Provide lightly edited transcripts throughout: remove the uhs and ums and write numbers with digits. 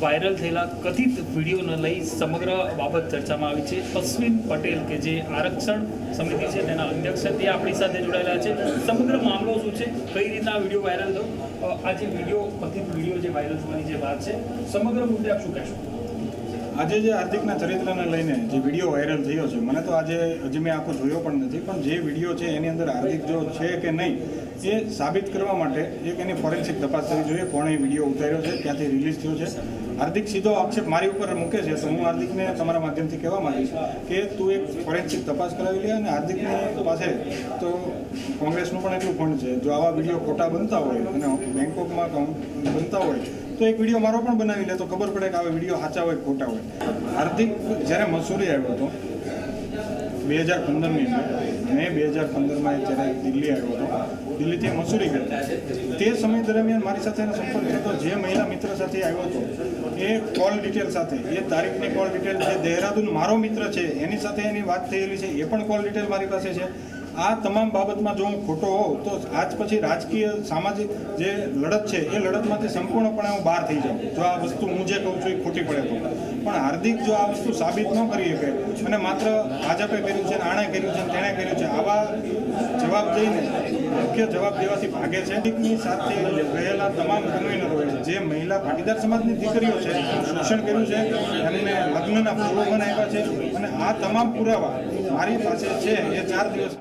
Viral થયેલા કથિત વિડીયોને લઈ સમગ્ર બાબત ચર્ચામાં આવી છે। અશ્વિન પટેલ કે જે આરક્ષણ સમિતિ છે તેના અધ્યક્ષ છે તે આપણી સાથે જોડાયેલા છે। સમગ્ર મામલો શું છે, કઈ રીતના વિડીયો વાયરલ થયો, આ જે વિડીયો કથિત વિડીયો જે વાયરલ થવાની જે વાત છે, સમગ્ર મુદ્દે આપ શું કહેશો? આજે જે હાર્દિકના ચરિત્રને લઈને જે વિડીયો વાયરલ થયો છે, મને તો આજે હજી મેં આખો જોયો પણ નથી, પણ જે વિડીયો છે એની અંદર હાર્દિક જો છે કે નહીં એ સાબિત કરવા માટે એક એની ફોરેન્સિક તપાસ કરવી જોઈએ, કોણે વિડીયો ઉતાર્યો છે, ક્યાંથી રિલીઝ થયો છે। હાર્દિક સીધો આક્ષેપ મારી ઉપર મૂકે છે, તો હું હાર્દિકને તમારા માધ્યમથી કહેવા માંગીશ કે તું એક ફોરેન્સિક તપાસ કરાવી લે। અને હાર્દિકની પાસે તો કોંગ્રેસનું પણ એટલું ફંડ છે, જો આવા વિડીયો ખોટા બનતા હોય અને બેંકોકમાં બનતા હોય તો એક વિડીયો મારો પણ બનાવી લે તો ખબર પડે કે આવા વિડીયો સાચા હોય ખોટા હોય। હાર્દિક જ્યારે મસૂરી આવ્યો હતો 2015ની અંદર, મેં 2015માં જ્યારે દિલ્હી આવ્યો હતો, દિલ્હીથી મસૂરી ગયો તે સમય દરમિયાન મારી સાથે એનો સંપર્ક થયો, જે મહિલા મિત્ર સાથે આવ્યો હતો એ કોલ ડિટેલ સાથે, એ તારીખની કોલ ડિટેલ, જે દહેરાદૂન મારો મિત્ર છે એની સાથે એની વાત થયેલી છે એ પણ કોલ ડિટેલ મારી પાસે છે। આ તમામ બાબતમાં જો હું ખોટો હોઉં તો આજ પછી રાજકીય સામાજિક જે લડત છે એ લડતમાંથી સંપૂર્ણપણે હું બહાર થઈ જાઉં જો આ વસ્તુ હું જે કહું છું એ ખોટી પડે તો। પણ હાર્દિક જો આ વસ્તુ સાબિત ન કરી શકે અને માત્ર ભાજપે કર્યું છે, આણે કર્યું છે, તેણે કર્યું છે, આવા જવાબ દઈને મુખ્ય જવાબ દેવાથી ભાગે છે। હાર્દિકની સાથે રહેલા તમામ કન્વીનરોએ જે મહિલા પાટીદાર સમાજની દીકરીઓ છે શોષણ કર્યું છે, એમને લગ્નના પ્રલોભન આપ્યા છે અને આ તમામ પુરાવા મારી પાસે છે। એ 4 દિવસ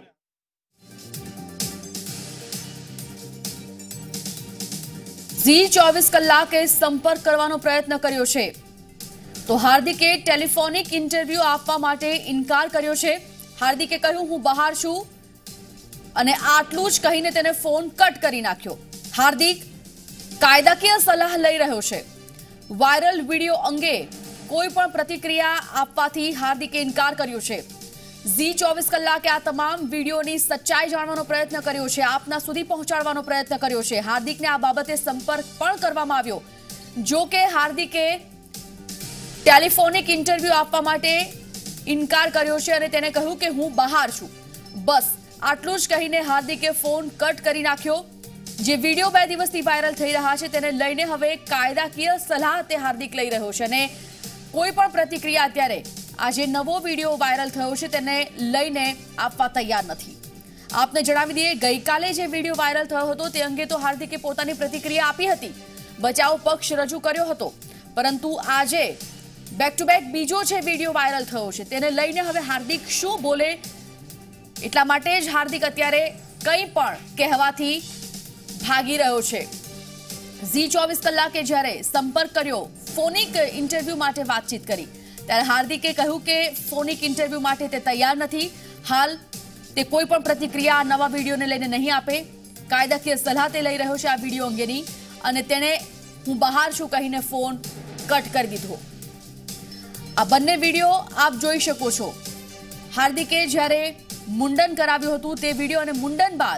ઝી 24 કલાકે સંપર્ક કરવાનો પ્રયત્ન કર્યો છે તો હાર્દિકે ટેલિફોનિક ઇન્ટરવ્યુ આપવા માટે ઇનકાર કર્યો છે। હાર્દિકે કહ્યું હું બહાર છું અને આટલું જ કહીને તેને ફોન કટ કરી નાખ્યો। હાર્દિક કાયદાકીય સલાહ લઈ રહ્યો છે। વાયરલ વિડીયો અંગે કોઈ પણ પ્રતિક્રિયા આપવાથી હાર્દિકે ઇનકાર કર્યો છે। ઝી 24 કલાકે આ તમામ વિડીયોની સચ્ચાઈ જાણવાનો પ્રયત્ન કર્યો છે, આપના સુધી પહોંચાડવાનો પ્રયત્ન કર્યો છે। હાર્દિકને આ બાબતે સંપર્ક પણ કરવામાં આવ્યો, જો કે હાર્દિકે ટેલિફોનિક ઇન્ટરવ્યુ આપવા માટે ઇનકાર કર્યો છે અને તેને કહ્યું કે હું બહાર છું, બસ આટલું જ કહીને હાર્દિકે ફોન કટ કરી નાખ્યો। જે વિડીયો 2 દિવસથી વાયરલ થઈ રહ્યા છે તેને લઈને હવે કાયદાકીય સલાહ તે હાર્દિક લઈ રહ્યો છે અને કોઈ પણ પ્રતિક્રિયા અત્યારે આજે નવો વિડીયો વાયરલ થયો છે તેને લઈને આપવા તૈયાર નથી। આપને જણાવી દઈએ, ગઈકાલે જે વિડીયો વાયરલ થયો હતો તે અંગે તો હાર્દિકે પોતાની પ્રતિક્રિયા આપી હતી, બચાવ પક્ષ રજૂ કર્યો હતો, પરંતુ આજે બેક ટુ બેક બીજો જે વિડીયો વાયરલ થયો છે તેને લઈને હવે હાર્દિક શું બોલે એટલા માટે જ હાર્દિક અત્યારે કંઈ પણ કહેવાથી ભાગી રહ્યો છે। ઝી 24 કલાકે જ્યારે સંપર્ક કર્યો, ફોનિક ઇન્ટરવ્યુ માટે વાતચીત કરી, ત્યારે હાર્દિકે કહ્યું કે ફોનિક ઇન્ટરવ્યુ માટે તે તૈયાર નથી, હાલ તે કોઈ પણ પ્રતિક્રિયા નવા વિડીયોને લઈને નહીં આપે। કાયદાકીય સલાહ તે લઈ રહ્યો છે આ વિડીયો અંગેની અને તેણે હું બહાર છું કહીને ફોન કટ કરી દીધો। આ બંને વિડીયો આપ જોઈ શકો છો। હાર્દિકે જ્યારે મુંડન કરાવ્યું હતું તે વિડીયો અને મુંડન બાદ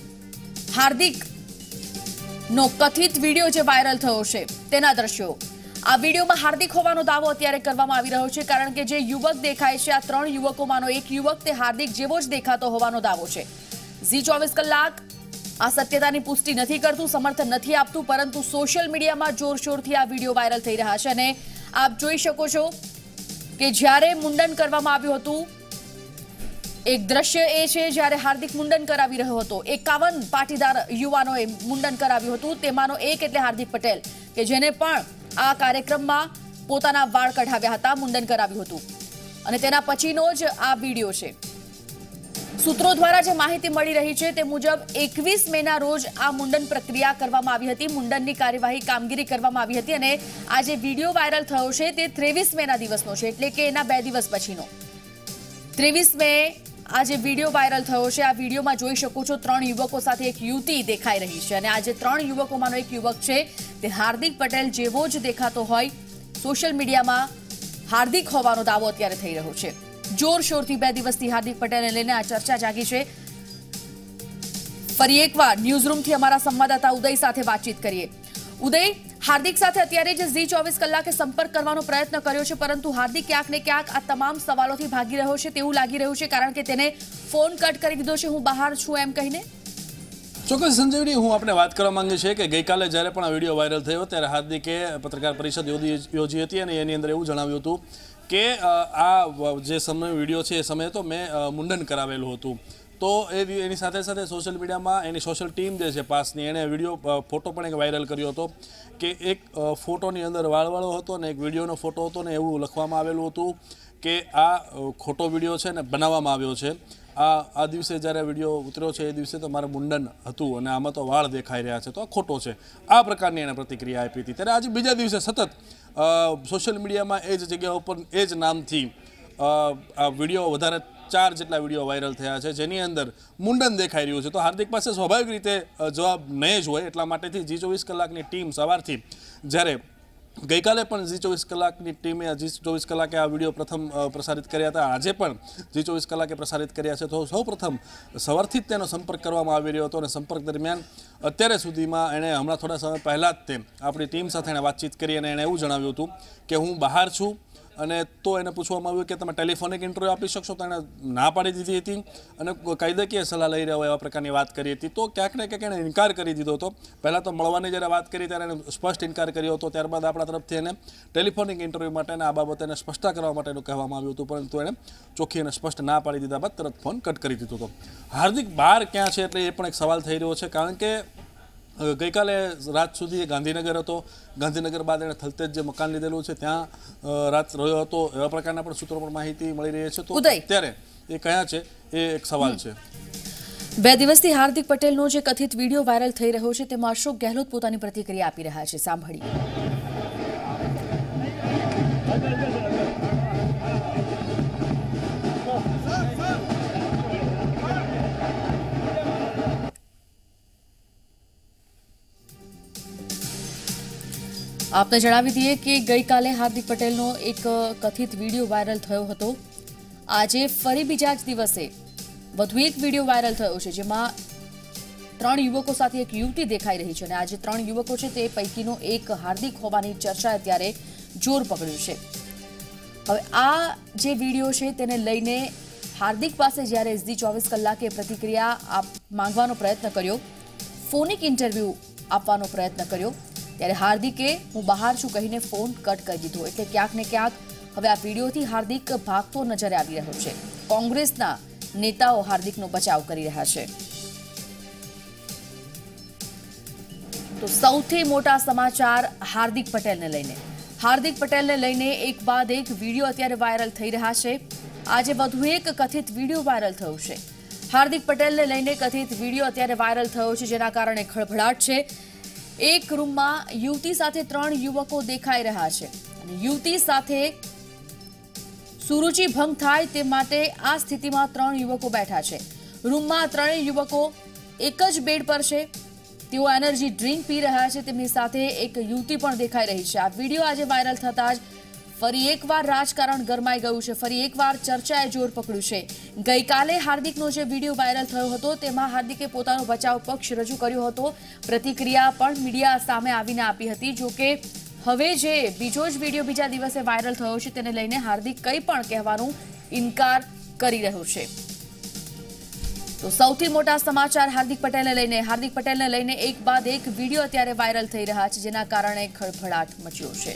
હાર્દિકનો કથિત વિડીયો જે વાયરલ થયો છે તેના દ્રશ્યો। આ વિડીયોમાં હાર્દિક હોવાનો દાવો અત્યારે કરવામાં આવી રહ્યો છે, કારણ કે જે યુવક દેખાય છે આ 3 યુવકોમાંનો એક યુવક તે હાર્દિક જેવો જ દેખાતો હોવાનો દાવો છે। ઝી 24 કલાક આ સત્યતાની પુષ્ટિ નથી કરતું, સમર્થન નથી આપતું, પરંતુ સોશિયલ મીડિયામાં જોરશોરથી આ વિડીયો વાયરલ થઈ રહ્યા છે અને આપ જોઈ શકો છો કે જ્યારે મુંડન કરવામાં આવ્યું હતું, એક દ્રશ્ય એ છે જ્યારે હાર્દિક મુંડન કરાવી રહ્યો હતો, 51 પાટીદાર યુવાનોએ મુંડન કરાવ્યું હતું, તેમાંનો એક એટલે હાર્દિક પટેલ કે જેને પણ આ કાર્યક્રમમાં પોતાના વાળ કઢાવ્યા હતા, મુંડન કરાવ્યું હતું અને તેના પછીનો જ આ વિડીયો છે। સૂત્રો દ્વારા જે માહિતી મળી રહી છે તે મુજબ 21 મેના રોજ આ મુંડન પ્રક્રિયા કરવામાં આવી હતી, મુંડનની કાર્યવાહી કામગીરી કરવામાં આવી હતી અને આ જે વિડીયો વાયરલ થયો છે તે 23 મેના દિવસનો છે, એટલે કે એના 2 દિવસ પછીનો 23 મે આ જે વિડીયો વાયરલ થયો છે। આ વિડીયોમાં જોઈ શકો છો 3 યુવકો સાથે એક યુવતી દેખાઈ રહી છે અને આ જે 3 યુવકોમાંનો એક યુવક છે તે હાર્દિક પટેલ જેવો જ દેખાતો હોય, સોશિયલ મીડિયામાં હાર્દિક હોવાનો દાવો અત્યારે થઈ રહ્યો છે। જોરશોરથી 2 દિવસથી હાર્દિક પટેલને લઈને આ ચર્ચા જાગી છે। ફરી એકવાર ન્યૂઝરૂમથી અમારા સંવાદદાતા ઉદય સાથે વાતચીત કરીએ। ઉદય, હાર્દિક સાથે અત્યારે જે ઝી 24 કલાકે સંપર્ક કરવાનો પ્રયત્ન કર્યો છે, પરંતુ હાર્દિક ક્યાંક ને ક્યાંક આ તમામ સવાલોથી ભાગી રહ્યો છે તેવું લાગી રહ્યું છે, કારણ કે તેને ફોન કટ કરી દીધો છે, હું બહાર છું એમ કહીને। ચોક્કસ સંજીવની, હું આપણે વાત કરવા માંગુ છે કે ગઈકાલે જ્યારે પણ આ વિડીયો વાયરલ થયો ત્યારે હાર્દિકે પત્રકાર પરિષદ યોજી હતી અને એની અંદર એવું જણાવ્યું હતું કે આ જે સમય વિડીયો છે એ સમયે તો મેં મુંડન કરાવેલું હતું. તો એની સાથે સાથે સોશિયલ મીડિયામાં એની સોશિયલ ટીમ જે છે પાસની એણે વિડીયો ફોટો પણ એક વાયરલ કર્યો હતો કે એક ફોટોની અંદર વાળવાળો હતો ને એક વિડીયોનો ફોટો હતો ને એવું લખવામાં આવેલું હતું કે આ ખોટો વિડીયો છે ને બનાવવામાં આવ્યો છે. આ દિવસે જ્યારે વિડીયો ઉતર્યો છે એ દિવસે તો મારું મુંડન હતું અને આમાં તો વાળ દેખાઈ રહ્યા છે, તો આ ખોટો છે. આ પ્રકારની એને પ્રતિક્રિયા આપી હતી. ત્યારે આજે બીજા દિવસે સતત સોશિયલ મીડિયામાં એ જ જગ્યા ઉપર એ જ નામથી આ વિડીયો વધારે 4 જેટલા વિડીયો વાયરલ થયા છે જેની અંદર મુંડન દેખાઈ રહ્યું છે. તો હાર્દિક પાસે સ્વાભાવિક રીતે જવાબ નહીં જ હોય, એટલા માટેથી જી24 કલાકની ટીમ સવારથી જ્યારે ગઈકાલે પણ જી24 કલાકની ટીમે જી24 કલાકે આ વિડીયો પ્રથમ પ્રસારિત કર્યા હતા, આજે પણ જી24 કલાકે પ્રસારિત કર્યા છે. તો સૌ પ્રથમ સવારથી જ તેનો સંપર્ક કરવામાં આવી રહ્યો હતો અને સંપર્ક દરમિયાન અત્યારે સુધીમાં એણે હમણાં થોડા સમય પહેલાં જ તે આપણી ટીમ સાથે એણે વાતચીત કરી અને એણે એવું જણાવ્યું હતું કે હું બહાર છું. અને તો એને પૂછવામાં આવ્યું કે તમે ટેલિફોનિક ઇન્ટરવ્યૂ આપી શકશો, તો એણે ના પાડી દીધી હતી અને કાયદાકીય સલાહ લઈ રહ્યા હોય એવા પ્રકારની વાત કરી હતી. તો ક્યાંક ને ક્યાંક એણે ઇનકાર કરી દીધો હતો. પહેલાં તો મળવાની જ્યારે વાત કરી ત્યારે એને સ્પષ્ટ ઇનકાર કર્યો હતો, ત્યારબાદ આપણા તરફથી એને ટેલિફોનિક ઇન્ટરવ્યૂ માટે આ બાબતે એને સ્પષ્ટતા કરવા માટેનું કહેવામાં આવ્યું હતું, પરંતુ એણે ચોખ્ખી અને સ્પષ્ટ ના પાડી દીધા બાદ તરત ફોન કટ કરી દીધો હતો. હાર્દિક બહાર ક્યાં છે એટલે એ પણ એક સવાલ થઈ રહ્યો છે, કારણ કે ગઈકાલે રાત સુધી ગાંધીનગર હતો. ગાંધીનગર બાદ એણે થલતેજ જે મકાન લીધેલું છે ત્યાં રાત રહ્યો હતો, એવા પ્રકારના પણ સૂત્રો પર માહિતી મળી રહી છે. તો અત્યારે એ કયા છે એ એક સવાલ છે. 2 દિવસથી હાર્દિક પટેલનો જે કથિત વિડીયો વાયરલ થઈ રહ્યો છે તેમાં અશોક ગેહલોત પોતાની પ્રતિક્રિયા આપી રહ્યા છે. સાંભળીએ. આપને જણાવી દઈએ કે ગઈકાલે હાર્દિક પટેલનો એક કથિત વિડીયો વાયરલ થયો હતો. આજે ફરી બીજા જ દિવસે વધુ એક વિડીયો વાયરલ થયો છે જેમાં 3 યુવકો સાથે એક યુવતી દેખાઈ રહી છે અને આ જે 3 યુવકો છે તે પૈકીનો એક હાર્દિક હોવાની ચર્ચા અત્યારે જોર પકડ્યું છે. હવે આ જે વિડીયો છે તેને લઈને હાર્દિક પાસે જ્યારે જી24 કલાકે પ્રતિક્રિયા માંગવાનો પ્રયત્ન કર્યો, ફોનિક ઇન્ટરવ્યૂ આપવાનો પ્રયત્ન કર્યો, ત્યારે હાર્દિકે હું બહાર છું કહીને ફોન કટ કરી દીધો. એટલે ક્યાંક ને ક્યાંક હવે આ વિડીયોથી હાર્દિક ભાગતો નજરે આવી રહ્યો છે. કોંગ્રેસના નેતાઓ હાર્દિકનો બચાવ કરી રહ્યા છે. તો સૌથી મોટા સમાચાર હાર્દિક પટેલને લઈને એક બાદ એક વિડીયો અત્યારે વાયરલ થઈ રહ્યા છે. આજે વધુ એક કથિત વિડીયો વાયરલ થયો છે. હાર્દિક પટેલને લઈને કથિત વિડીયો અત્યારે વાયરલ થયો છે જેના કારણે ખળભળાટ છે. એક રૂમમાં યુવતી સાથે 3 યુવકો દેખાઈ રહ્યા છે અને યુવતી સાથે સુરુચિ ભંગ થાય તે માટે આ સ્થિતિમાં 3 યુવકો બેઠા છે. રૂમમાં 3 યુવકો એક જ બેડ પર છે. તેઓ એનર્જી ડ્રિંક પી રહ્યા છે. તેમની સાથે એક યુવતી પણ દેખાઈ રહી છે. આ વિડીયો આજે વાયરલ થતા જ ફરી એકવાર રાજકારણ ગરમાઈ ગયું છે. ફરી એકવાર ચર્ચાએ જોર પકડ્યું છે. ગઈકાલે હાર્દિકનો જે વિડીયો વાયરલ થયો હતો તેમાં હાર્દિકે પોતાનો બચાવ પક્ષ રજૂ કર્યો હતો. પ્રતિક્રિયા પણ મીડિયા સામે આવીને આપી હતી. જોકે હવે જે બીજો જ વિડીયો બીજા દિવસે વાયરલ થયો છે તેને લઈને હાર્દિક કંઈ પણ કહેવાનો ઇનકાર કરી રહ્યો છે. તો સૌથી મોટા સમાચાર હાર્દિક પટેલને લઈને એક બાદ એક વિડીયો અત્યારે વાયરલ થઈ રહ્યા છે જેના કારણે ખળભળાટ મચ્યો છે.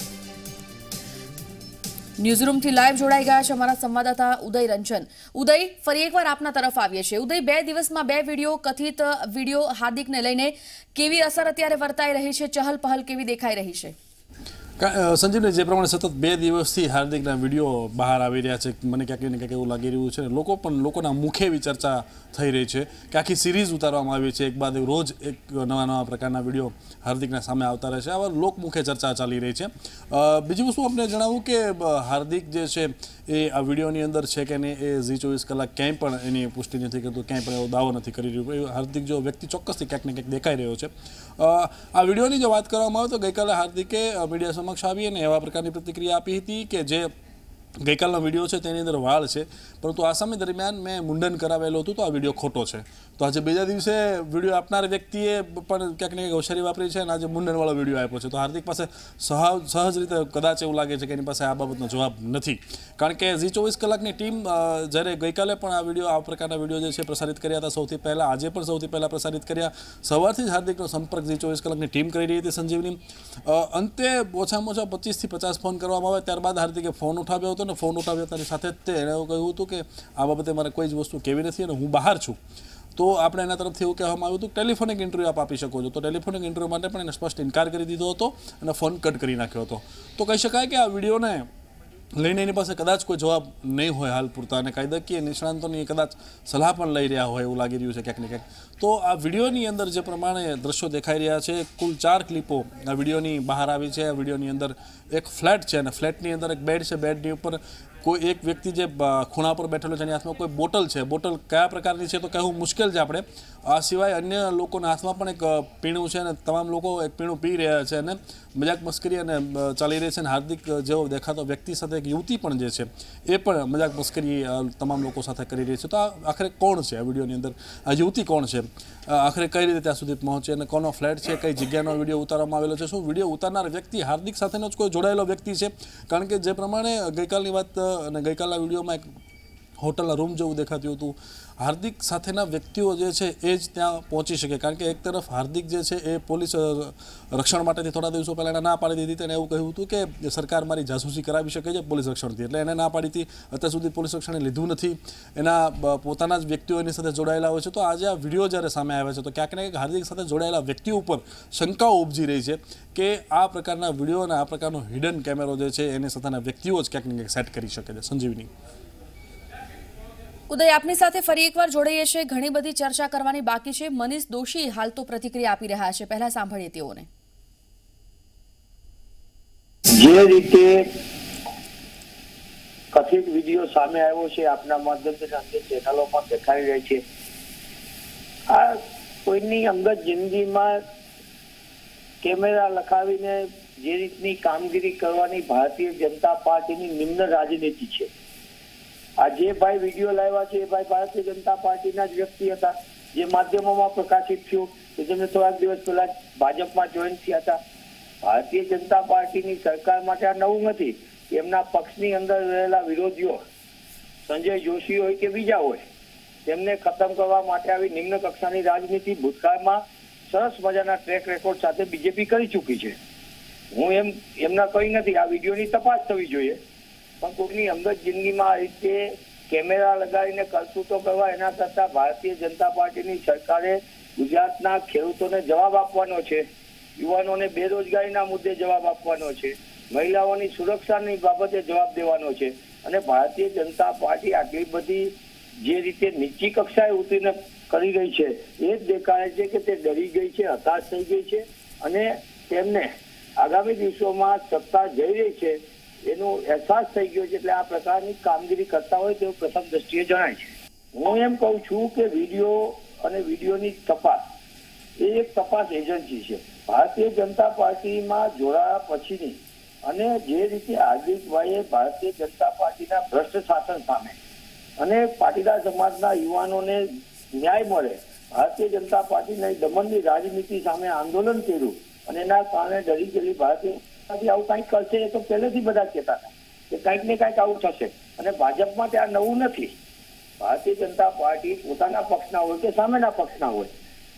ન્યૂઝરૂમથી લાઈવ જોડાઈ ગયા છે અમારા સંવાદદાતા ઉદય રંજન. ઉદય, ફરી એકવાર આપના તરફ આવીએ છીએ. ઉદય, 2 દિવસમાં 2 વિડીયો, કથિત વિડીયો હાર્દિકને લઈને કેવી અસર અત્યારે વર્તાઈ રહી છે? ચહલ પહલ કેવી દેખાઈ રહી છે? સંજીવને જે પ્રમાણે સતત 2 દિવસથી હાર્દિકના વિડીયો બહાર આવી રહ્યા છે, મને ક્યાંક ને ક્યાંક એવું લાગી રહ્યું છે. લોકોના મુખે એવી ચર્ચા થઈ રહી છે કે આખી સિરીઝ ઉતારવામાં આવી છે. એક બાદ રોજ એક નવા પ્રકારના વિડીયો હાર્દિકના સામે આવતા રહે છે. આવા લોકમુખે ચર્ચા ચાલી રહી છે. બીજી વસ્તુ આપણે જણાવું કે હાર્દિક જે છે એ આ વિડીયોની અંદર છે કે નહીં એ જી24 કલાક ક્યાંય પણ એની પુષ્ટિ નથી કરતું, ક્યાંય પણ એવો દાવો નથી કરી રહ્યું. હાર્દિક જો વ્યક્તિ ચોક્કસથી ક્યાંક ને ક્યાંક દેખાઈ રહ્યો છે. આ વિડીયોની જો વાત કરવામાં આવે તો ગઈકાલે હાર્દિકે મીડિયા સમક્ષ આવી અને એવા પ્રકારની પ્રતિક્રિયા આપી હતી કે જે ગઈકાલનો વિડીયો છે તેની અંદર વાળ છે, પરંતુ આ સમય દરમિયાન મેં મુંડન કરાવેલું હતું, તો આ વિડીયો ખોટો છે. તો આજે બીજા દિવસે વિડીયો આપનાર વ્યક્તિએ પણ ક્યાંક ને ક્યાંક હોશિયારી વાપરી છે અને આજે મુંડનવાળો વિડીયો આપ્યો છે. તો હાર્દિક પાસે સહજ રીતે કદાચ એવું લાગે છે કે એની પાસે આ બાબતનો જવાબ નથી, કારણ કે ઝી 24 કલાકની ટીમ જ્યારે ગઈકાલે પણ આ વિડીયો આ પ્રકારના વિડીયો જે છે પ્રસારિત કર્યા હતા સૌથી પહેલાં, આજે પણ સૌથી પહેલાં પ્રસારિત કર્યા. સવારથી જ હાર્દિકનો સંપર્ક ઝી 24 કલાકની ટીમ કરી રહી હતી સંજીવની. અંતે ઓછામાં ઓછા 25 થી 50 ફોન કરવામાં આવે, ત્યારબાદ હાર્દિકે ફોન ઉઠાવ્યો હતો, અને ફોન ઉઠાવ્યાની સાથે જ એણે એવું કહ્યું હતું કે આ બાબતે મારે કોઈ જ વસ્તુ કેવી નથી અને હું બહાર છું. તો આપણે એના તરફથી એવું કહેવામાં આવ્યું હતું ટેલિફોનિક ઇન્ટરવ્યૂ આપ આપી શકો છો. તો ટેલિફોનિક ઇન્ટરવ્યૂ માટે પણ એને સ્પષ્ટ ઇનકાર કરી દીધો હતો અને ફોન કટ કરી નાખ્યો હતો. તો કહી શકાય કે આ વિડીયોને લઈને એની પાસે કદાચ કોઈ જવાબ નહીં હોય હાલ પૂરતા, અને કાયદાકીય નિષ્ણાંતોની કદાચ સલાહ પણ લઈ રહ્યા હોય એવું લાગી રહ્યું છે ક્યાંક ને ક્યાંક. તો આ વિડીયોની અંદર જે પ્રમાણે દ્રશ્યો દેખાઈ રહ્યા છે, કુલ 4 ક્લિપો આ વિડીયોની બહાર આવી છે. આ વિડીયોની અંદર એક ફ્લેટ છે અને ફ્લેટની અંદર એક બેડ છે. બેડની ઉપર કોઈ એક વ્યક્તિ જે ખૂણા પર બેઠેલો છે એની હાથમાં કોઈ બોટલ છે. બોટલ કયા પ્રકારની છે તો કહેવું મુશ્કેલ છે આપણે. આ સિવાય અન્ય લોકોના હાથમાં પણ એક પીણું છે અને તમામ લોકો એક પીણું પી રહ્યા છે અને મજાક મસ્કરી અને ચાલી રહી છે. અને હાર્દિક જેવો દેખાતો વ્યક્તિ સાથે એક યુવતી પણ જે છે એ પણ મજાક મસ્કરી તમામ લોકો સાથે કરી રહી છે. તો આ આખરે કોણ છે આ વિડીયોની અંદર? આ યુવતી કોણ છે? આખરે કઈ રીતે ત્યાં સુધી પહોંચે અને કોનો ફ્લેટ છે, કઈ જગ્યાનો વિડીયો ઉતારવામાં આવેલો છે, શું વિડીયો ઉતારનાર વ્યક્તિ હાર્દિક સાથેનો જ કોઈ જોડાયેલો વ્યક્તિ છે? કારણ કે જે પ્રમાણે ગઈકાલની વાત અને ગઈકાલના વિડીયોમાં એક હોટલના રૂમ જેવું દેખાતું હતું, હાર્દિક સાથેના વ્યક્તિઓ જે છે એ જ ત્યાં પહોંચી શકે. કારણ કે એક તરફ હાર્દિક જે છે એ પોલીસ રક્ષણ માટેથી થોડા દિવસો પહેલાં એને ના પાડી દીધી હતી અને એવું કહ્યું હતું કે સરકાર મારી જાસૂસી કરાવી શકે છે પોલીસ રક્ષણથી, એટલે એને ના પાડી હતી. અત્યાર સુધી પોલીસ રક્ષણે લીધું નથી, એના પોતાના જ વ્યક્તિઓ એની સાથે જોડાયેલા હોય છે. તો આજે આ વિડીયો જ્યારે સામે આવે છે તો ક્યાંક ને ક્યાંક હાર્દિક સાથે જોડાયેલા વ્યક્તિઓ ઉપર શંકાઓ ઉપજી રહી છે કે આ પ્રકારના વિડીયો અને આ પ્રકારનો હિડન કેમેરો જે છે એની સાથેના વ્યક્તિઓ જ ક્યાંક ને ક્યાંક સેટ કરી શકે છે. સંજીવની. ઉદય, આપની સાથે ફરી એકવાર જોડાઈએ છીએ. ઘણી બધી ચર્ચા કરવાની બાકી છે. મનીષ દોશી હાલ તો પ્રતિક્રિયા આપી રહ્યા છે, પહેલા સાંભળીએ તેઓને. જે રીતે કથિત વિડીયો સામે આવ્યો છે આપના માધ્યમથી અન્ય ચેનલોમાં દેખાઈ રહી છે, આ કોઈની અંગત જિંદગીમાં કેમેરા લખાવીને જે રીતની કામગીરી કરવાની ભારતીય જનતા પાર્ટીની નિમ્ન રાજનીતિ છે. આ જે ભાઈ વિડીયો લાવ્યા છે એ ભાઈ ભારતીય જનતા પાર્ટીના જ વ્યક્તિ હતા, જે માધ્યમોમાં પ્રકાશિત થયું કે જેમને થોડાક દિવસ પહેલા ભાજપમાં જોઈન થયા હતા. ભારતીય જનતા પાર્ટીની સરકાર માટે આ નવું નથી. એમના પક્ષની અંદર રહેલા વિરોધીઓ, સંજય જોશી હોય કે બીજા હોય, તેમને ખતમ કરવા માટે આવી નિમ્ન કક્ષાની રાજનીતિ ભૂતકાળમાં સરસ મજાના ટ્રેક રેકોર્ડ સાથે બીજેપી કરી ચૂકી છે. હું એમના કઈ નથી, આ વિડીયોની તપાસ થવી જોઈએ. પણ કોઈની અંગત જિંદગીમાં આ રીતે કેમેરા લગાવીને કરતૂતો કરવા એના કરતા ભારતીય જનતા પાર્ટીની સરકારે ગુજરાતના ખેડૂતોને જવાબ આપવાનો છે, યુવાનોને બેરોજગારીના મુદ્દે જવાબ આપવાનો છે, મહિલાઓની સુરક્ષાની બાબતે જવાબ દેવાનો છે. અને ભારતીય જનતા પાર્ટી આટલી બધી જે રીતે નીચી કક્ષાએ ઉતરીને કરી રહી છે એ જ દેખાય છે કે તે ડરી ગઈ છે, હતાશ થઈ ગઈ છે અને તેમને આગામી દિવસોમાં સત્તા જઈ રહી છે એનો અહેસાસ થઈ ગયો છે. એટલે આ પ્રકારની કામગીરી કરતા હોય તેવું પ્રથમ દ્રષ્ટિએ જણાય છે. હું એમ કહું છું કે વિડીયો અને વિડીયોની તપાસ એ એક તપાસ એજન્સી છે. ભારતીય જનતા પાર્ટીમાં જોડાયા પછીની અને જે રીતે હાર્દિકભાઈએ ભારતીય જનતા પાર્ટીના ભ્રષ્ટ શાસન સામે અને પાટીદાર સમાજના યુવાનોને ન્યાય મળે, ભારતીય જનતા પાર્ટીના દમનની રાજનીતિ સામે આંદોલન કર્યું અને એના કારણે ડરી ગયેલી ભારતીય આવું કંઈક કરશે એ તો પહેલેથી બધા કહેતા હતા કે કંઈક ને કંઈક આવું થશે. અને ભાજપમાં ત્યાં નવું નથી. ભારતીય જનતા પાર્ટી પોતાના પક્ષના હોય કે સામેના પક્ષના હોય,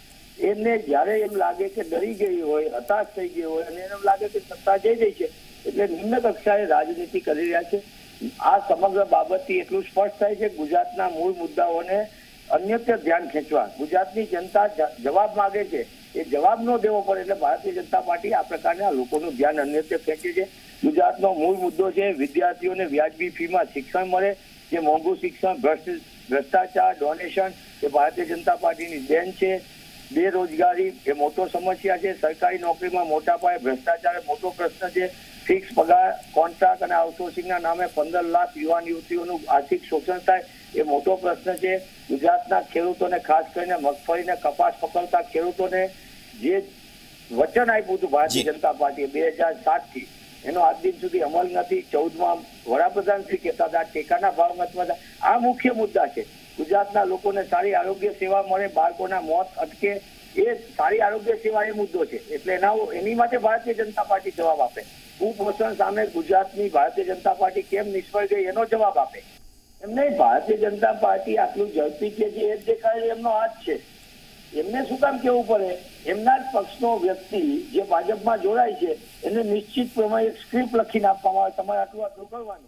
એમને જયારે એમ લાગે કે ડરી ગઈ હોય, હતાશ થઈ ગઈ હોય અને એમ લાગે કે સત્તા જઈ રહી છે એટલે નિમ્ન કક્ષાએ રાજનીતિ કરી રહ્યા છે. આ સમગ્ર બાબતથી એટલું સ્પષ્ટ થાય છે ગુજરાતના મૂળ મુદ્દાઓને અન્યત્ર ધ્યાન ખેંચવા ગુજરાતની જનતા જવાબ માંગે છે, એ જવાબ ન દેવો પડે એટલે ભારતીય જનતા પાર્ટી આ પ્રકારના લોકોનું ધ્યાન અન્યત્ર ખેંચે છે. ગુજરાતનો મૂળ મુદ્દો છે વિદ્યાર્થીઓને વ્યાજબી ફીમાં શિક્ષણ મળે, જે મોંઘું શિક્ષણ, ભ્રષ્ટાચાર, ડોનેશન એ ભારતીય જનતા પાર્ટીની દેન છે. બેરોજગારી એ મોટો સમસ્યા છે. સરકારી નોકરીમાં મોટા પાયે ભ્રષ્ટાચાર એ મોટો પ્રશ્ન છે. ફિક્સ પગાર, કોન્ટ્રાક્ટ અને આઉટસોર્સિંગના નામે 15 લાખ યુવાન યુવતીઓનું આર્થિક શોષણ થાય એ મોટો પ્રશ્ન છે. ગુજરાતના ખેડૂતોને, ખાસ કરીને મગફળીને કપાસ પકડતા ખેડૂતોને જે વચન આપ્યું હતું ભારતીય જનતા પાર્ટીએ 2007 થી એનો આજ દિન સુધી અમલ નથી. 14માં વડાપ્રધાન શ્રી કહેતા હતા ટેકાના ભાવ મતમાં. આ મુખ્ય મુદ્દા છે. ગુજરાતના લોકોને સારી આરોગ્ય સેવા મળે, બાળકોના મોત અટકે, એ સારી આરોગ્ય સેવા એ મુદ્દો છે. એટલે એની માટે ભારતીય જનતા પાર્ટી જવાબ આપે. કુપોષણ સામે ગુજરાતની ભારતીય જનતા પાર્ટી કેમ નિષ્ફળ ગઈ એનો જવાબ આપે. એમને ભારતીય જનતા પાર્ટી આટલું ઝડપી કે જે એક દેખાય એમનો હાથ છે. એમને શું કામ કેવું પડે? એમના જ પક્ષનો વ્યક્તિ જે ભાજપમાં જોડાય છે એને નિશ્ચિત પ્રમાણે એક સ્ક્રિપ્ટ લખીને આપવામાં આવે, તમારે આટલું કરવાનું.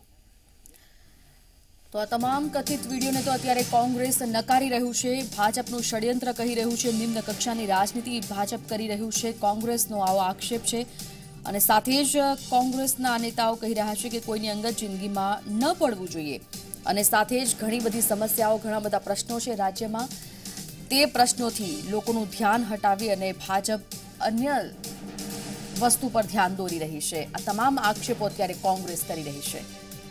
તો આ તમામ કથિત વિડીયોને તો અત્યારે કોંગ્રેસ નકારી રહ્યું છે. ભાજપનું ષડયંત્ર કહી રહ્યું છે. નિમ્ન કક્ષાની રાજનીતિ ભાજપ કરી રહ્યું છે. કોંગ્રેસનો આવો આક્ષેપ છે. અને સાથે જ કોંગ્રેસના નેતાઓ કહી રહ્યા છે કે કોઈની અંગત જિંદગીમાં ન પડવું જોઈએ. અને સાથે જ ઘણી બધી સમસ્યાઓ, ઘણા બધા પ્રશ્નો છે રાજ્યમાં. તે પ્રશ્નોથી લોકોનું ધ્યાન હટાવી અને ભાજપ અન્ય વસ્તુ પર ધ્યાન દોરી રહી છે. આ તમામ આક્ષેપો અત્યારે કોંગ્રેસ કરી રહી છે.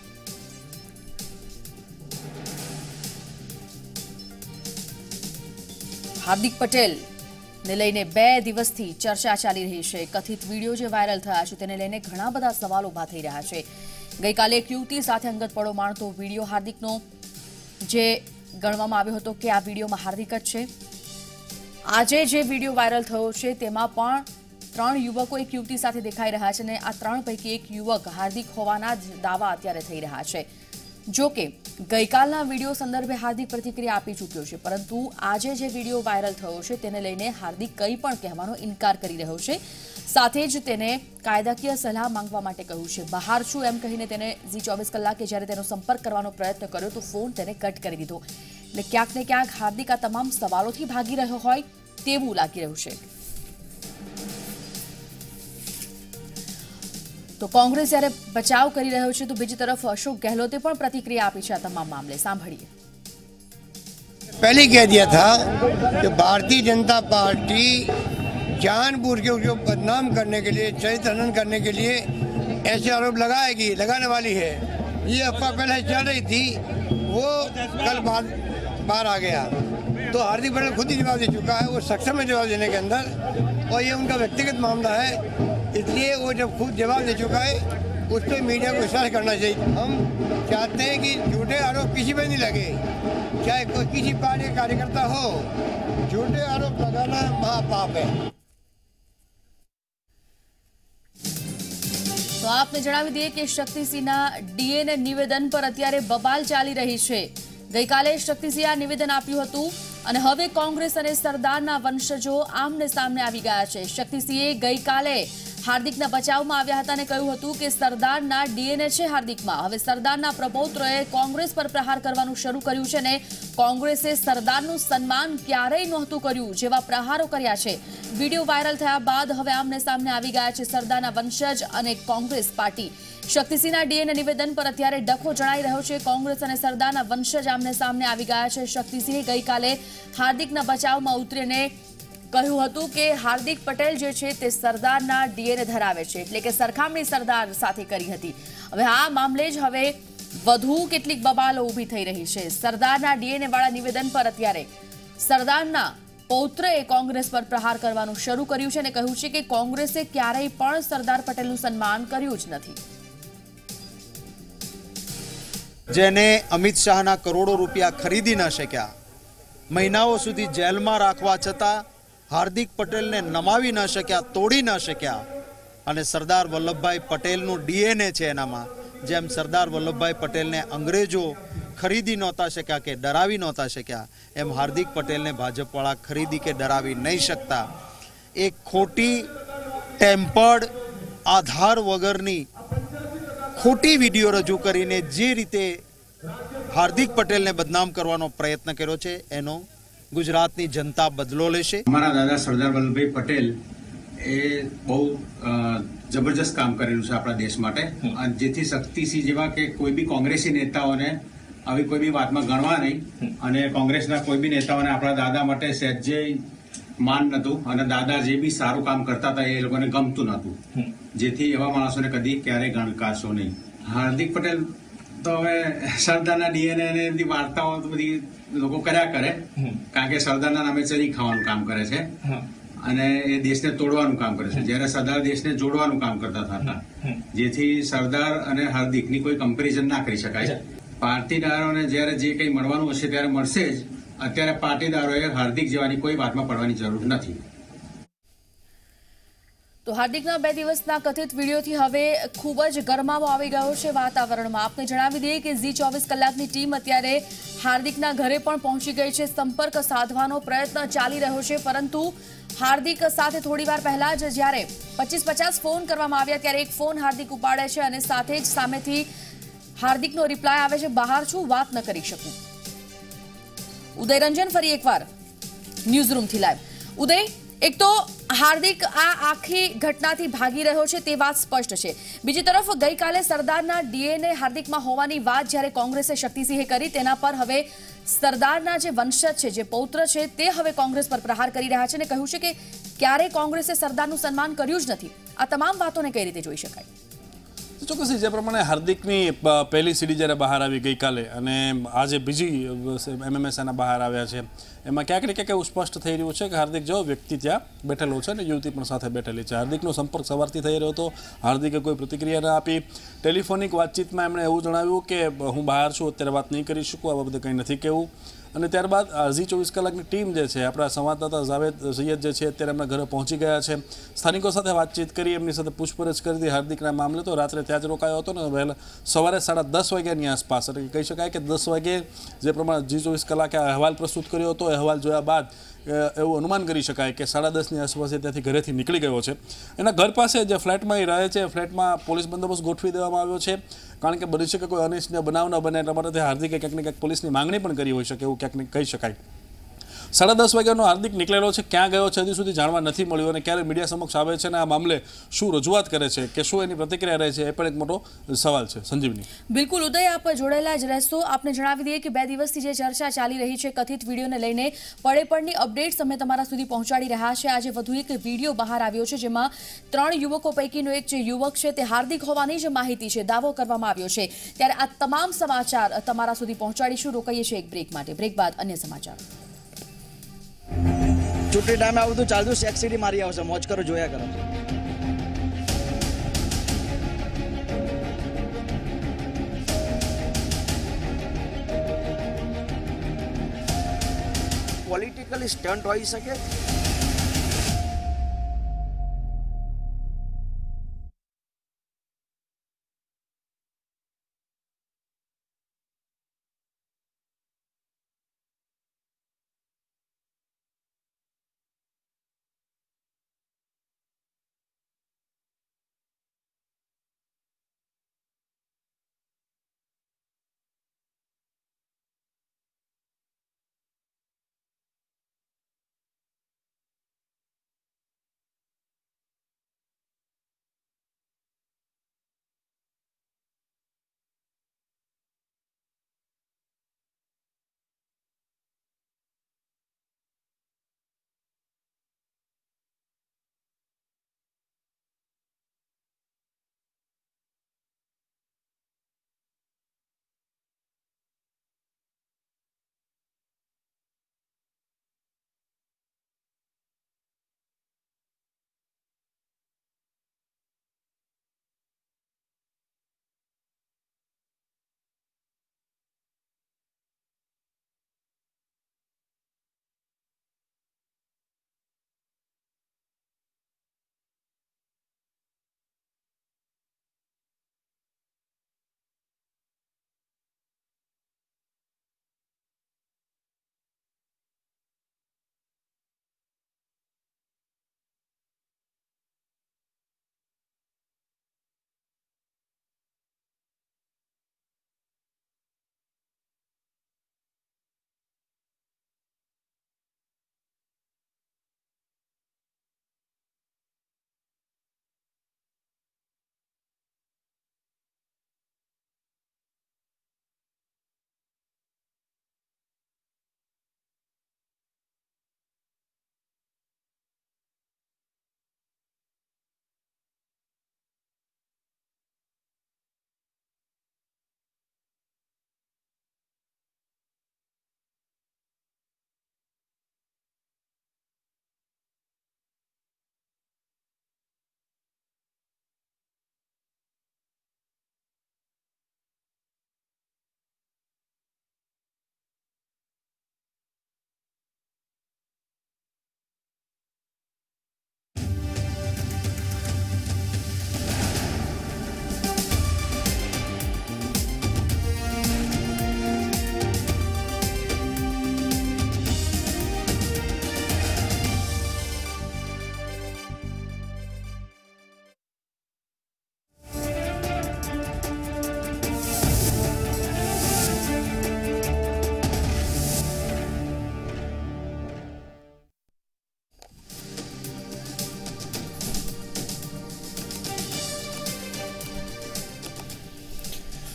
હાર્દિક પટેલ ને લઈને 2 દિવસથી ચર્ચા ચાલી રહી છે. કથિત વિડીયો જે વાયરલ થયા છે તેને લઈને ઘણા બધા સવાલો ઉભા થઈ રહ્યા છે. ગઈકાલે એક યુવતી સાથે અંગત પડો માણતો વિડીયો હાર્દિકનો જે ગણવામાં આવ્યો હતો કે આ વિડીયોમાં હાર્દિક જ છે. આજે જે વિડીયો વાયરલ થયો છે તેમાં પણ 3 યુવકો એક યુવતી સાથે દેખાઈ રહ્યા છે અને આ 3 પૈકી એક યુવક હાર્દિક હોવાના જ દાવા અત્યારે થઈ રહ્યા છે. જો કે ગઈકાલના વિડીયો સંદર્ભે હાર્દિક પ્રતિક્રિયા આપી ચૂક્યો છે, પરંતુ આજે જે વિડીયો વાયરલ થયો છે તેને લઈને હાર્દિક કંઈ પણ કહેવાનો ઇનકાર કરી રહ્યો છે. સાથે જ તેને કાયદાકીય સલાહ માંગવા માટે કહ્યું છે. બહાર છું એમ કહીને તેને ઝી 24 કલાકે જ્યારે તેનો સંપર્ક કરવાનો પ્રયત્ન કર્યો તો ફોન તેને કટ કરી દીધો. એટલે ક્યાંક ને ક્યાંક હાર્દિક આ તમામ સવાલોથી ભાગી રહ્યો હોય તેવું લાગી રહ્યું છે. તો કોંગ્રેસ જ્યારે બચાવ કરી રહ્યો છે તો બીજી તરફ અશોક ગેહલોતે પણ પ્રતિક્રિયા આપી છે આ તમામ મામલે. સાંભળીએ. पहले कह दिया था कि भारतीय जनता पार्टी जानबूझ के उसको बदनाम करने के लिए, चरित्र हनन करने के लिए ऐसे आरोप लगाएगी, लगाने वाली है. ये अफवाह पहले चल रही थी, वो कल बाहर आ गया. तो हार्दिक पटेल खुद ही जवाब दे चुका है, वो सक्षम है जवाब देने के अंदर, और ये उनका व्यक्तिगत मामला है. इसलिए वो जब खुद जवाब दे चुका है उस पर मीडिया को विश्वास करना चाहिए. हम चाहते हैं कि झूठे आरोप किसी पर नहीं लगे, चाहे कोई किसी पार्टी का कार्यकर्ता हो. झूठे आरोप लगाना महापाप है. તો આપને જણાવી દઈએ કે શક્તિસિંહના ડીએનએ નિવેદન પર અત્યારે બબાલ ચાલી રહી છે. ગઈકાલે શક્તિસિંહે આ નિવેદન આપ્યું હતું અને હવે કોંગ્રેસ અને સરદારના વંશજો આમને સામને આવી ગયા છે. શક્તિસિંહે ગઈકાલે હાર્દિકના બચાવમાં આવ્યા હતા અને કહ્યું હતું કે સરદારના ડીએનએ છે હાર્દિકમાં. હવે સરદારના પ્રપૌત્રએ કોંગ્રેસ પર પ્રહાર કરવાનું શરૂ કર્યું છે અને કોંગ્રેસે સરદારનું સન્માન ક્યારેય નહોતું કર્યું જેવા પ્રહારો કર્યા છે. વિડીયો વાયરલ થયા બાદ હવે આમને સામને આવી ગયા છે સરદારના વંશજ અને કોંગ્રેસ પાર્ટી. શક્તિસિંહના ડીએનએ નિવેદન પર અત્યારે ડખો જણાઈ રહ્યો છે. કોંગ્રેસ અને સરદારના વંશજ આમને સામને આવી ગયા છે. શક્તિસિંહે ગઈકાલે હાર્દિકના બચાવમાં ઉતરીને કહ્યું હતું કે હાર્દિક પટેલ જે છે તે સરદારના ડીએનએ ધરાવે છે, એટલે કે સરખામણી સરદાર સાથે કરી હતી. હવે આ મામલે જ હવે વધુ કેટલીક બબાલો ઊભી થઈ રહી છે. સરદારના ડીએનએ વાળા નિવેદન પર અત્યારે સરદારના પૌત્રએ કોંગ્રેસ પર પ્રહાર કરવાનું શરૂ કર્યું છે અને કહ્યું છે કે કોંગ્રેસે ક્યારેય પણ સરદાર પટેલનું સન્માન કર્યું જ નથી. જેને અમિત શાહના કરોડો રૂપિયા ખરીદી ન શક્યા, મહિનાઓ સુધી જેલમાં રાખવા છતાં હાર્દિક પટેલને નમાવી ન શક્યા, તોડી ન શક્યા, અને સરદાર વલ્લભભાઈ પટેલનું ડીએનએ છે એનામાં, જેમ સરદાર વલ્લભભાઈ પટેલને અંગ્રેજો ખરીદી નહોતા શક્યા કે ડરાવી નહોતા શક્યા, એમ હાર્દિક પટેલને ભાજપવાળા ખરીદી કે ડરાવી નહીં શકતા. એક ખોટી ટેમ્પર્ડ આધાર વગરની ખોટી વિડીયો રજૂ કરીને જે રીતે હાર્દિક પટેલને બદનામ કરવાનો પ્રયત્ન કર્યો છે એનો ગુજરાતની જનતા બદલો લેશે. અમારા દાદા સરદાર વલ્લભભાઈ પટેલ એ બહુ જબરજસ્ત કામ કરેલું છે આપણા દેશ માટે, અને જેથી શક્તિસિંહ જેવા કે કોઈ બી કોંગ્રેસી નેતાઓને આવી કોઈ બી વાતમાં ગણવા નહીં, અને કોંગ્રેસના કોઈ બી નેતાઓને આપણા દાદા માટે સહેજે માન નહોતું, અને દાદા જે બી સારું કામ કરતા હતા એ લોકોને ગમતું નહોતું, જેથી એવા માણસોને કદી ક્યારેય ગણકારશો નહીં. હાર્દિક પટેલ તો હવે સરદારના ડીએનએ અને બધી વાર્તાઓ તો બધી લોકો કર્યા કરે, કારણ કે સરદારના નામે ચરી ખાવાનું કામ કરે છે, અને એ દેશને તોડવાનું કામ કરે છે, જ્યારે સરદાર દેશને જોડવાનું કામ કરતા હતા, જેથી સરદાર અને હાર્દિકની કોઈ કમ્પેરિઝન ના કરી શકાય. પાટીદારોને જ્યારે જે કંઈ મળવાનું હશે ત્યારે મળશે જ. અત્યારે પાટીદારોએ હાર્દિક જેવાની કોઈ વાતમાં પડવાની જરૂર નથી. તો હાર્દિકના 2 દિવસના કથિત વિડીયોથી હવે ખૂબ જ ગરમાવો આવી ગયો છે વાતાવરણમાં. આપને જણાવી દઈએ કે ઝી 24 કલાકની ટીમ અત્યારે હાર્દિકના ઘરે પણ પહોંચી ગઈ છે. સંપર્ક સાધવાનો પ્રયત્ન ચાલી રહ્યો છે, પરંતુ હાર્દિક સાથે થોડીવાર પહેલા જ જ્યારે 25-50 ફોન કરવામાં આવ્યા ત્યારે એક ફોન હાર્દિક ઉપાડે છે અને સાથે જ સામેથી હાર્દિકનો રિપ્લાય આવે છે, બહાર છું, વાત ન કરી શકું. ઉદય રંજન ફરી એકવાર ન્યૂઝરૂમથી લાઈવ. ઉદય, એક તો હાર્દિક આ આખી ઘટનાથી ભાગી રહ્યો છે તે વાત સ્પષ્ટ છે. બીજી તરફ ગઈકાલે સરદારના ડીએનએ હાર્દિકમાં હોવાની વાત જ્યારે કોંગ્રેસે શક્તિસિંહે કરી, તેના પર હવે સરદારના જે વંશજ છે, જે પૌત્ર છે, તે હવે કોંગ્રેસ પર પ્રહાર કરી રહ્યા છે અને કહ્યું છે કે ક્યારેય કોંગ્રેસે સરદારનું સન્માન કર્યું જ નથી. આ તમામ વાતોને કઈ રીતે જોઈ શકાય? ચોક્કસથી જે પ્રમાણે હાર્દિકની પહેલી સીડી જ્યારે બહાર આવી ગઈકાલે અને આજે બીજી MMSના બહાર આવ્યા છે, એમાં ક્યાંક ને ક્યાંક એવું સ્પષ્ટ થઈ રહ્યું છે કે હાર્દિક જેવો વ્યક્તિ ત્યાં બેઠેલો છે અને યુવતી પણ સાથે બેઠેલી છે. હાર્દિકનો સંપર્ક સવારથી થઈ રહ્યો હતો. હાર્દિકે કોઈ પ્રતિક્રિયા ન આપી. ટેલિફોનિક વાતચીતમાં એમણે એવું જણાવ્યું કે હું બહાર છું, અત્યારે વાત નહીં કરી શકું, આ બાબતે કંઈ નથી કહેવું. અને ત્યારબાદ ઝી 24 કલાકની ટીમ જે છે, આપણા સંવાદદાતા જાવેદ સૈયદ જે છે, અત્યારે એમના ઘરે પહોંચી ગયા છે. સ્થાનિકો સાથે વાતચીત કરી, એમની સાથે પૂછપરછ કરી હતી હાર્દિકના મામલે. તો રાત્રે ત્યાં જ રોકાયો હતો ને વહેલા સવારે 10:30 વાગ્યાની આસપાસ, એટલે કહી શકાય કે 10 વાગે જે પ્રમાણે ઝી 24 કલાકે અહેવાલ પ્રસ્તુત કર્યો હતો, અહેવાલ જોયા બાદ એવું અનુમાન કરી શકાય કે 10:30ની આસપાસ ત્યાંથી ઘરેથી નીકળી ગયો છે. એના ઘર પાસે જે ફ્લેટમાં એ રહે છે, ફ્લેટમાં પોલીસ બંદોબસ્ત ગોઠવી દેવામાં આવ્યો છે, કારણ કે બની શકે કોઈ અનિચ્છનીય બનાવ ન બને એટલા માટે હાર્દિકે ક્યાંક ને ક્યાંક પોલીસની માંગણી પણ કરી હોઈ શકે, એવું ક્યાંક કહી શકાય. 10:30 વાગ્યાનો હાર્દિક નીકળેલો છે. ક્યાં ગયો છે હજી સુધી જાણવા નથી મળ્યું અને ક્યારે મીડિયા સમક્ષ આવે છે અને આ મામલે શું રજૂઆત કરે છે કે શું એની પ્રતિક્રિયા રહે છે, એ પણ એક મોટો સવાલ છે. સંજીવની. બિલકુલ ઉદય, આપ જોડાયેલા જ રહેશો. આપને જણાવી દઈએ કે 2 દિવસથી જે ચર્ચા ચાલી રહી છે કથિત વિડીયોને લઈને, પડેપણની અપડેટ્સ અમે તમારા સુધી પહોંચાડી રહ્યા છે. આજે વધુ એક વિડીયો બહાર આવ્યો છે, જેમાં 3 યુવકો પૈકીનો એક જે યુવક છે તે હાર્દિક હોવાની જ માહિતી છે, દાવો કરવામાં આવ્યો છે. ત્યારે આ તમામ સમાચાર તમારા સુધી પહોંચાડીશું. રોકાઈએ છીએ એક બ્રેક માટે. બ્રેક બાદ અન્ય સમાચાર. છૂટી ટાઈમે આવું તો ચાલતું સેક્સિટી મારી આવશે, મોજ કરો, જોયા કરો. પોલિટિકલી સ્ટન્ટ હોઈ શકે.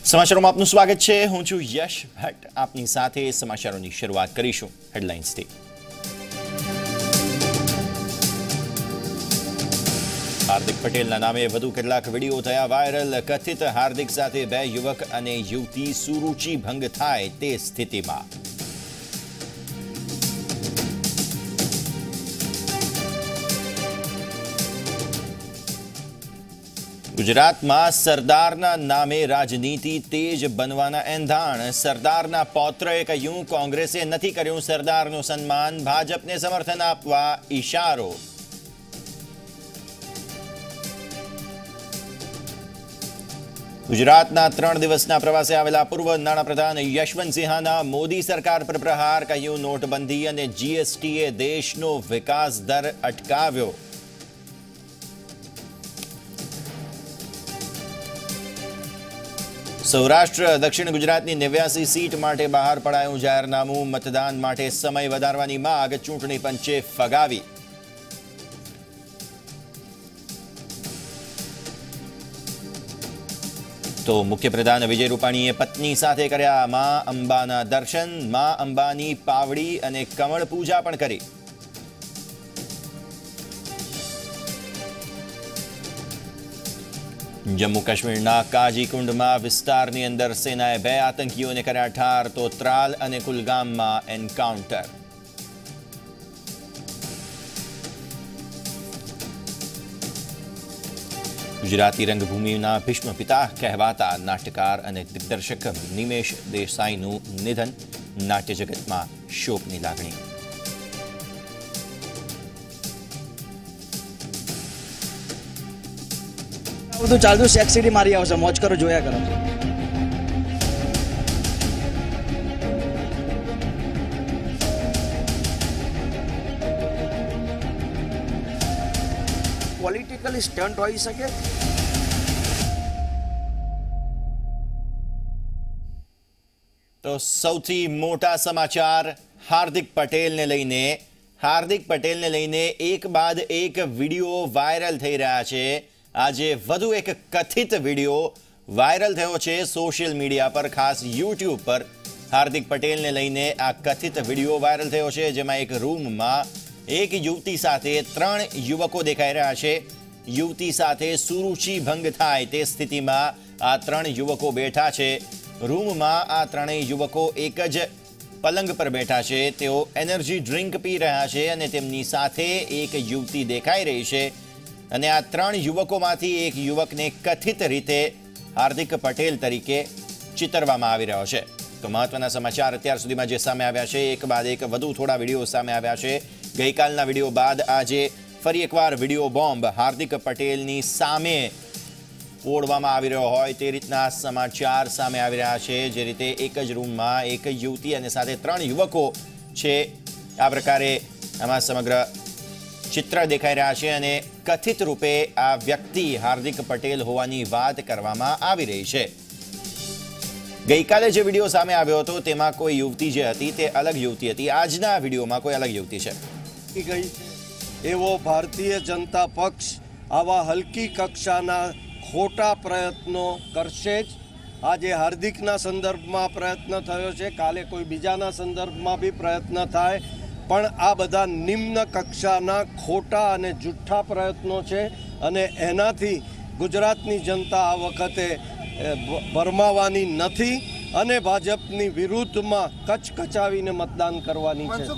સમાચારોમાં આપનું સ્વાગત છે. હું છું યશ ભટ્ટ. આપની સાથે સમાચારોની શરૂઆત કરીશું હેડલાઇન્સથી. હાર્દિક પટેલના નામે વધુ કેટલાક વિડીયો થયા વાયરલ. કથિત હાર્દિક સાથે 2 યુવક અને યુવતી સુરુચિ ભંગ થાય તે સ્થિતિમાં. ગુજરાતમાં સરદારના નામે રાજનીતિ તેજ બનવાના એંધાણ. સરદારના પૌત્રએ કહ્યું, કોંગ્રેસે નથી કર્યું સરદારનું સન્માન, ભાજપને સમર્થન આપવા ઇશારો. ગુજરાતના 3 દિવસના પ્રવાસે આવેલા પૂર્વ નાણાપ્રધાન યશવંત સિંહાના મોદી સરકાર પર પ્રહાર. કહ્યું, નોટબંધી અને જીએસટીએ દેશનો વિકાસ દર અટકાવ્યો. સૌરાષ્ટ્ર દક્ષિણ ગુજરાતની 89 સીટ માટે બહાર પડાયું જાહેરનામું. મતદાન માટે સમય વધારવાની માંગ ચૂંટણી પંચે ફગાવી. તો મુખ્યપ્રધાન વિજય રૂપાણીએ પત્ની સાથે કર્યા મા અંબાના દર્શન. મા અંબાની પાવડી અને કમળ પૂજા પણ કરી. જમ્મુ કાશ્મીરના કાજીકુંડમાં વિસ્તારની અંદર સેનાએ 2 આતંકીઓને કર્યા ઠાર. તો ત્રાલ અને કુલગામમાં એન્કાઉન્ટર. ગુજરાતી રંગભૂમિના ભીષ્મ પિતા કહેવાતા નાટ્યકાર અને દિગ્દર્શક નિમેશ દેસાઈનું નિધન. નાટ્ય જગતમાં શોકની લાગણી. બધું ચાલતું સેક્સ સિટી મારી આવશે, મોજ કરો, જોયા કરો. પોલિટિકલી સ્ટન્ટ હોઈ શકે. તો સૌથી મોટા સમાચાર હાર્દિક પટેલને લઈને એક બાદ એક વિડીયો વાયરલ થઈ રહ્યા છે. આજે વધુ એક કથિત વિડીયો વાયરલ થયો છે સોશિયલ મીડિયા પર, ખાસ યુટ્યુબ પર. હાર્દિક પટેલને લઈને આ કથિત વિડીયો વાયરલ થયો છે, જેમાં એક રૂમમાં એક યુવતી સાથે 3 યુવકો દેખાઈ રહ્યા છે. યુવતી સાથે સુરુચિ ભંગ થાય તે સ્થિતિમાં આ 3 યુવકો બેઠા છે. રૂમમાં આ 3 યુવકો એક જ પલંગ પર બેઠા છે. તેઓ એનર્જી ડ્રિંક પી રહ્યા છે અને તેમની સાથે એક યુવતી દેખાઈ રહી છે. અને આ 3 યુવકોમાંથી એક યુવકને કથિત રીતે હાર્દિક પટેલ તરીકે ચિતરવામાં આવી રહ્યો છે. તો મહત્વના સમાચાર અત્યાર સુધીમાં જે સામે આવ્યા છે, એક બાદ એક વધુ થોડા વિડીયો સામે આવ્યા છે. ગઈકાલના વિડીયો બાદ આજે ફરી એકવાર વિડીયો બોમ્બ હાર્દિક પટેલની સામે ફોડવામાં આવી રહ્યો હોય તે રીતના સમાચાર સામે આવી રહ્યા છે. જે રીતે એક જ રૂમમાં એક યુવતી અને સાથે 3 યુવકો છે, આ પ્રકારે આમાં સમગ્ર ચિત્ર દેખાઈ રહ્યા છે. અને કથિત રૂપે આ વ્યક્તિ હાર્દિક પટેલ હોવાની વાત કરવામાં આવી રહી છે. ગઈકાલે જે વિડીયો સામે આવ્યો હતો તેમાં કોઈ યુવતી જે હતી તે અલગ યુવતી હતી. આજના વિડીયોમાં કોઈ અલગ યુવતી છે. એવો ભારતીય જનતા પક્ષ આવા હલકી કક્ષાના ખોટા પ્રયત્નો કરશે જ. આજે હાર્દિકના સંદર્ભમાં પ્રયત્ન થયો છે, કાલે કોઈ બીજાના સંદર્ભમાં બી પ્રયત્ન થાય, પણ આ બધા નિમ્ન કક્ષાના ખોટા અને જુઠ્ઠા પ્રયત્નો છે. અને એનાથી ગુજરાતની જનતા આ વખતે ભરમાવાની નથી અને ભાજપની વિરુદ્ધમાં કચકચાવીને મતદાન કરવાની છે.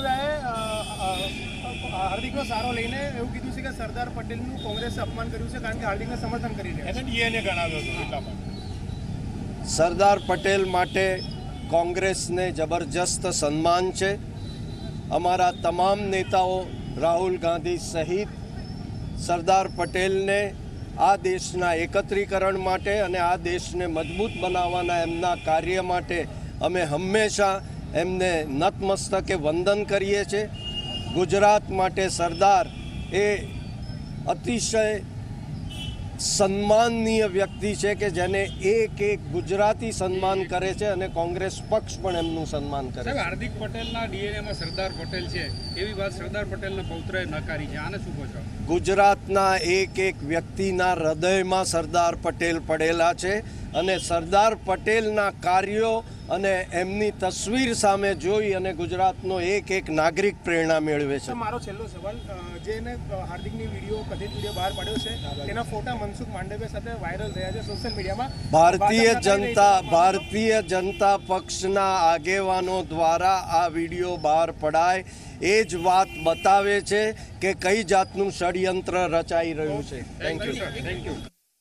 હાર્દિકનો સારો લઈને એવું કીધું છે કે સરદાર પટેલનું કોંગ્રેસે અપમાન કર્યું છે, કારણ કે હાર્દિકને સમર્થન કરી રહ્યા છે. સરદાર પટેલ માટે કોંગ્રેસને જબરજસ્ત સન્માન છે. અમારા તમામ નેતાઓ રાહુલ ગાંધી સહિત સરદાર પટેલને આ દેશના એકત્રીકરણ માટે અને આ દેશને મજબૂત બનાવવાના એમના કાર્ય માટે અમે હંમેશા એમને નતમસ્તકે વંદન કરીએ છીએ. ગુજરાત માટે સરદાર એ અતિશય સન્માનનીય વ્યક્તિ છે કે જેને એક ગુજરાતી સન્માન કરે છે અને કોંગ્રેસ પક્ષ પણ એમનું સન્માન કરે છે. હાર્દિક પટેલના ડીએનએમાં સરદાર પટેલ છે એવી વાત સરદાર પટેલના પૌત્રએ નકારી છે, આને શું કહો છો? ગુજરાતના એક વ્યક્તિના હૃદયમાં સરદાર પટેલ પડેલા છે અને સરદાર પટેલના કાર્યો અને એમની તસવીર સામે જોઈ અને ગુજરાતનો એક એક નાગરિક પ્રેરણા મેળવે છે. મારો છેલ્લો સવાલ, જેને હાર્દિકની વિડીયો કથિત વિડીયો બહાર પાડ્યો છે તેના ફોટા મનસુખ માંડવિયા સાથે વાયરલ થયા છે સોશિયલ મીડિયામાં. ભારતીય જનતા પક્ષના આગેવાનો દ્વારા આ વિડીયો બહાર પડાય એ જ વાત બતાવે છે કે કઈ જાતનું ષડયંત્ર રચાઈ રહ્યું છે. Thank you.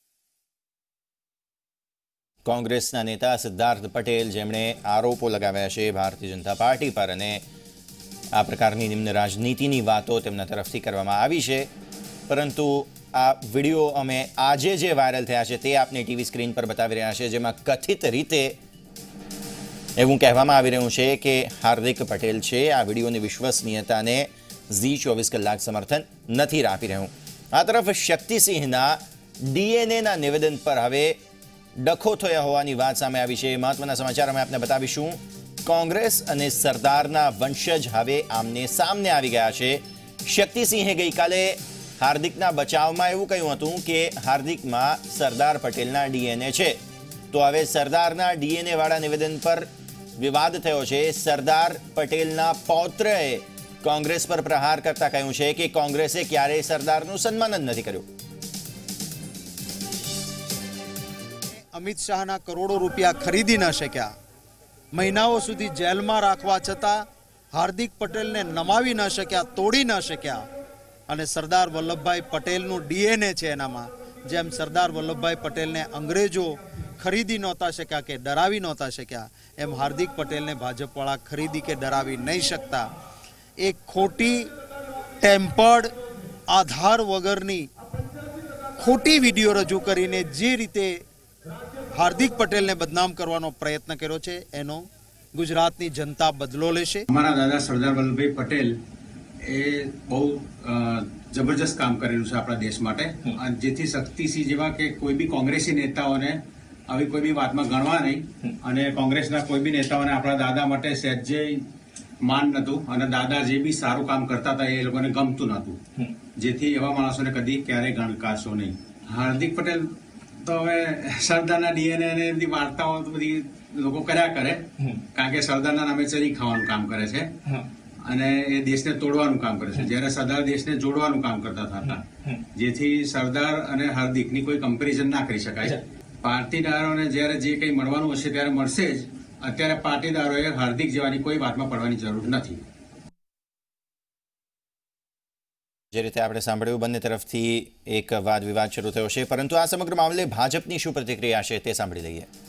કોંગ્રેસના નેતા સિદ્ધાર્થ પટેલ, જેમણે આરોપો લગાવ્યા છે ભારતીય જનતા પાર્ટી પર અને આ પ્રકારની નિમ્ન રાજનીતિની વાતો તેમના તરફથી કરવામાં આવી છે, પરંતુ આ વિડીયો અમે આજે જે વાયરલ થયા છે તે આપને ટીવી સ્ક્રીન પર બતાવી રહ્યા છે, જેમાં કથિત રીતે એવું કહેવામાં આવી રહ્યું છે કે હાર્દિક પટેલ છે આ વિડીયોની વિશ્વસનીયતાને ઝી 24 કલાક સમર્થન નથી આપી રહ્યું. આ તરફ શક્તિસિંહના ડીએનએના નિવેદન પર હવે ડખો થયા હોવાની વાત સામે આવી છે. મહત્વના સમાચાર અમે આપને બતાવીશું. કોંગ્રેસ અને સરદારના વંશજ હવે આમને સામને આવી ગયા છે. શક્તિસિંહે ગઈકાલે હાર્દિકના બચાવમાં એવું કહ્યું હતું કે હાર્દિકમાં સરદાર પટેલના ડીએનએ છે. તો હવે સરદારના ડીએનએ વાળા નિવેદન પર વિવાદ થયો છે. સરદાર પટેલના પૌત્રએ કોંગ્રેસ પર પ્રહાર કરતા કહ્યું છે કે કોંગ્રેસે ક્યારેય સરદારનું સન્માન જ નથી કર્યું. અમિત શાહના કરોડો રૂપિયા ખરીદી ન શક્યા, મહિનાઓ સુધી જેલમાં રાખવા છતાં હાર્દિક પટેલને નમાવી ન શક્યા, તોડી ન શક્યા, અને સરદાર વલ્લભભાઈ પટેલનું ડીએનએ છે એનામાં, જેમ સરદાર વલ્લભભાઈ પટેલને અંગ્રેજો ખરીદી નહોતા શક્યા કે ડરાવી નહોતા શક્યા, એમ હાર્દિક પટેલને ભાજપવાળા ખરીદી કે ડરાવી નહીં શકતા. એક ખોટી ટેમ્પર્ડ આધાર વગરની ખોટી વિડીયો રજૂ કરીને જે રીતે હાર્દિક પટેલને બદનામ કરવાનો પ્રયત્ન કર્યો છે એનો ગુજરાતની જનતા બદલો લેશે. અમારા દાદા સરદાર વલ્લભભાઈ પટેલ એ બહુ જબરજસ્ત કામ કરેલું છે આપણા દેશ માટે, અને જેથી શક્તિસિંહ જેવા કે કોઈ બી કોંગ્રેસી નેતાઓને આવી કોઈ બી વાતમાં ગણવા નહીં, અને કોંગ્રેસના કોઈ બી નેતાઓને આપણા દાદા માટે સહેજે માન નહોતું, અને દાદા જે બી સારું કામ કરતા હતા એ લોકોને ગમતું નહોતું, જેથી એવા માણસોને કદી ક્યારેય ગણકારશો નહીં. હાર્દિક પટેલ તો હવે સરદારના ડીએનએ અને એમની વાર્તાઓ તો બધી લોકો કર્યા કરે, કારણ કે સરદારના નામે ચરી ખાવાનું કામ કરે છે અને એ દેશને તોડવાનું કામ કરે છે, જ્યારે સરદાર દેશને જોડવાનું કામ કરતા હતા, જેથી સરદાર અને હાર્દિકની કોઈ કમ્પેરિઝન ના કરી શકાય. પાટીદારોને જ્યારે જે કંઈ મળવાનું હશે ત્યારે મળશે જ. અત્યારે પાટીદારોએ હાર્દિક જેવાની કોઈ વાતમાં પડવાની જરૂર નથી. જે રીતે આપણે સાંભળ્યું, બંને તરફથી એક વાદ વિવાદ શરૂ થયો છે, પરંતુ આ સમગ્ર મામલે ભાજપની શું પ્રતિક્રિયા છે તે સાંભળી લઈએ.